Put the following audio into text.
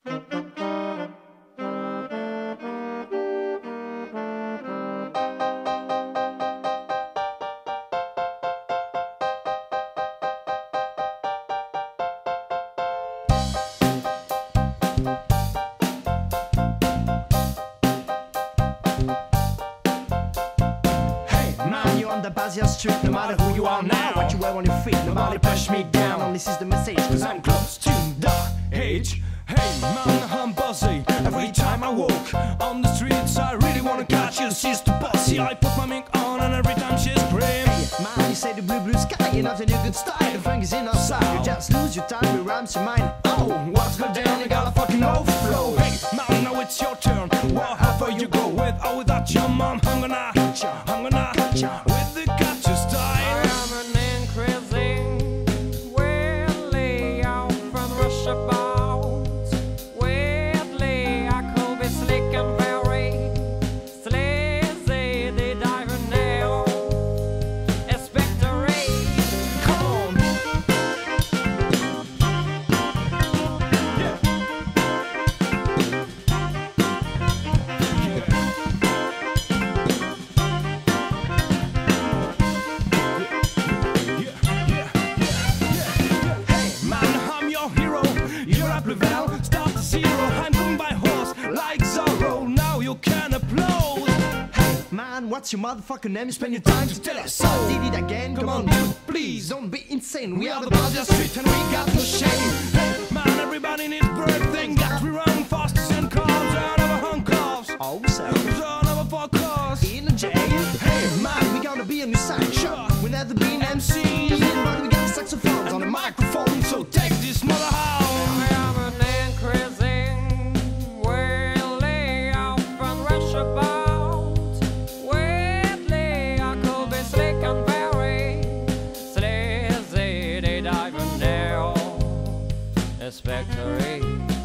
The Basia Street, no matter who you are now, what you wear on your feet, nobody push me down. And this is the message, cause I'm close to the edge. Hey man, I'm buzzy every time I walk on the streets. I really wanna catch you, she's too bossy. I put my mink on and every time she's scream. Hey man, you say the blue sky, and after you good style, the funk is in our side. You just lose your time, it rhymes your mind. Oh, what's going down, you got a fucking overflow. Hey man, now it's your turn, wherever you go, with or without your mom. I'm gonna gotcha. With the gotcha style. I'm an increasing weirdly out from rushabout. Weirdly, I could be slick and very sleazy. The diver nail expectorate. Come on. Level, start to zero. I'm coming by horse like Zorro. Now you can applaud. Hey man, what's your motherfucking name? You spend your time to tell us so. Did it again? Come on, dude, please don't be insane. We are the Basia Street and we got no shame. Hey man, everybody needs birthday. Got we run fastest and cars out of a handcuffs. Oh, so son of a fuck cars in a jail. Hey man, we gonna be a new sideshow. We never been MCs, but we got saxophones on the microphone. So take this mother home. Expectorate.